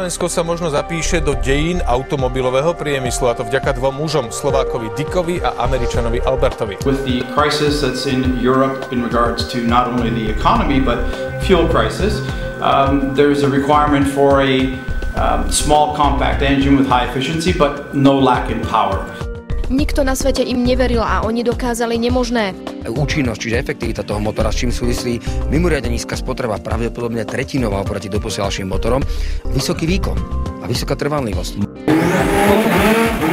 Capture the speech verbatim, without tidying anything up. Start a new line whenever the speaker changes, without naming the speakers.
Slovensko sa možno zapíše do dejín automobilového priemyslu, a to vďaka dvom mužom, Slovákovi Dickovi a Američanovi Albertovi.
With the crisis that's in Europe in regards to not only the economy but fuel crisis, um, there's a requirement for a um, small compact engine with high efficiency but no lack in power.
Nikto na svete im neveril a oni dokázali nemožné.
Účinnosť, čiže efektivita toho motora, s čím súvislí mimoriadne nízka spotreba, pravdepodobne tretinová oproti doposiaľším motorom, vysoký výkon a vysoká trvanlivosť.